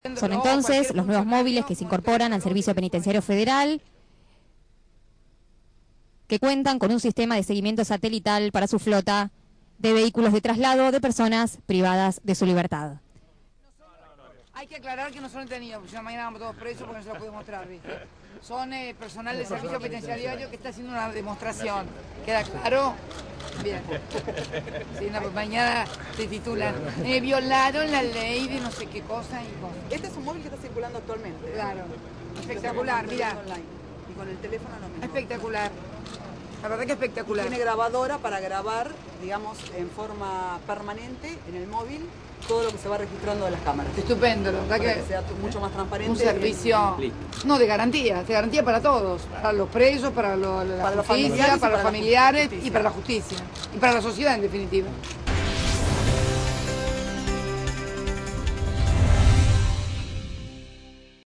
Son entonces los nuevos móviles que se incorporan al Servicio Penitenciario Federal, que cuentan con un sistema de seguimiento satelital para su flota de vehículos de traslado de personas privadas de su libertad. Hay que aclarar que no son detenidos, porque si no mañana vamos todos presos porque no se los puedo mostrar, ¿viste? Son personal del servicio penitenciario que está haciendo una demostración. ¿Queda claro? Bien. Sí, no, pues mañana te titulan. Violaron la ley de no sé qué cosa y cosas. Este es un móvil que está circulando actualmente. Claro. Espectacular, mira. Y con el teléfono no me. Espectacular. La verdad que espectacular. Tiene grabadora para grabar, digamos, en forma permanente en el móvil todo lo que se va registrando de las cámaras. Estupendo, la verdad que sea mucho más transparente. Un servicio, no, de garantía para todos, para los presos, para la justicia, para los familiares y para la justicia, y para la sociedad en definitiva.